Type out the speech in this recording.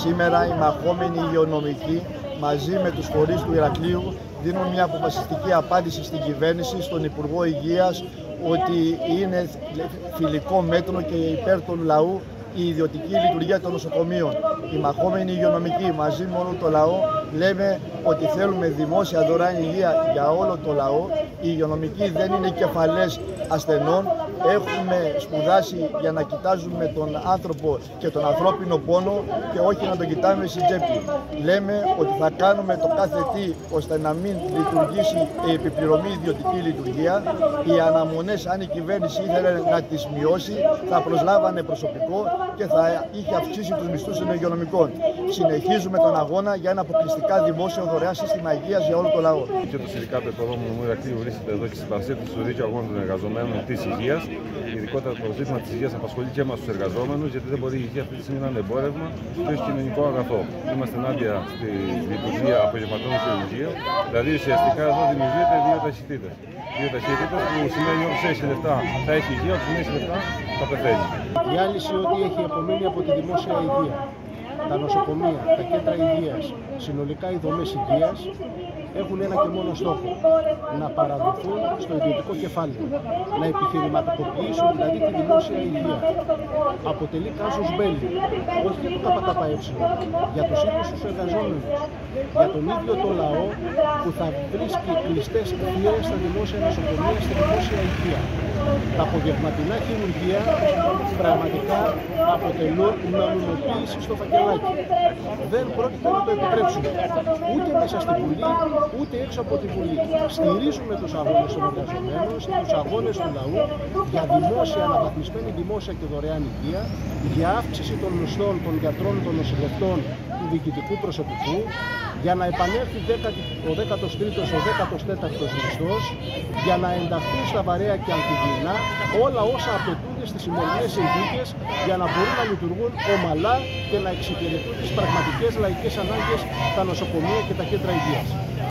Σήμερα οι μαχόμενοι υγειονομικοί μαζί με τους φορείς του Ηρακλείου δίνουν μια αποφασιστική απάντηση στην κυβέρνηση, στον Υπουργό Υγείας, ότι είναι φιλικό μέτρο και υπέρ του λαού η ιδιωτική λειτουργία των νοσοκομείων. Οι μαχόμενοι υγειονομικοί μαζί με όλο το λαό λέμε ότι θέλουμε δημόσια δωρεάν υγεία για όλο το λαό. Οι υγειονομικοί δεν είναι κεφαλές ασθενών. Έχουμε σπουδάσει για να κοιτάζουμε τον άνθρωπο και τον ανθρώπινο πόνο και όχι να τον κοιτάμε στην τσέπη. Λέμε ότι θα κάνουμε το κάθε τι ώστε να μην λειτουργήσει η επιπληρωμή ιδιωτική λειτουργία. Οι αναμονές, αν η κυβέρνηση ήθελε να τις μειώσει, θα προσλάβανε προσωπικό και θα είχε αυξήσει τους μισθούς των υγειονομικών. Συνεχίζουμε τον αγώνα για ένα αποκλειστικά δημόσιο δωρεάν σύστημα υγείας για όλο το λαό. Και το Συνδικάτο Οικοδόμων του Ηρακλείου βρίσκεται εδώ και συμπαρασύρεται στο δίκαιο αγώνα των εργαζομένων της υγείας. Ειδικότερα το ζήτημα της υγείας απασχολεί και εμάς τους εργαζόμενους, γιατί δεν μπορεί η υγεία αυτή τη στιγμή να είναι εμπόρευμα και όχι κοινωνικό αγαθό. Είμαστε ενάντια στη λειτουργία απογευματών χειρουργείων, δηλαδή ουσιαστικά εδώ δημιουργείται δύο ταχυτήτες. Δύο ταχύτητες που σημαίνει ότι όποιος έχει λεφτά θα έχει υγεία, όποιος δεν έχει λεφτά θα πεθαίνει. Η διάλυση ότι έχει απομείνει από τη δημόσια υγεία, τα νοσοκομεία, τα κέντρα υγείας, συνολικά οι δομές υγείας έχουν ένα και μόνο στόχο: να παραδοθούν στο ιδιωτικό κεφάλαιο, να επιχειρηματικοποιήσουν δηλαδή τη δημόσια υγεία. Αποτελεί κάζους μπέλι, όχι για το ΚΚΕ, για τους ίδιους τους εργαζόμενους, για τον ίδιο το λαό που θα βρίσκει κλειστές θύρες στα δημόσια νοσοκομεία, στη δημόσια υγεία. Τα απογευματινά χειρουργεία πραγματικά αποτελούν νομιμοποίηση στο φακελάκι. Δεν πρόκειται να το επιτρέψουμε ούτε μέσα στη Βουλή, ούτε έξω από τη Βουλή. Στηρίζουμε τους αγώνες των εργαζομένων, τους αγώνες του λαού για δημόσια, αναβαθμισμένη δημόσια και δωρεάν υγεία, για αύξηση των μισθών των γιατρών, των νοσηλευτών, του διοικητικού προσωπικού, για να επανέλθει ο 13ος, ο 14ος μισθός, για να ενταχθούν στα βαρέα και ανθυγιεινά όλα όσα απαιτούνται στις σημερινές συνθήκες για να μπορούν να λειτουργούν ομαλά και να εξυπηρετούν τις πραγματικές λαϊκές ανάγκες τα νοσοκομεία και τα κέντρα υγείας.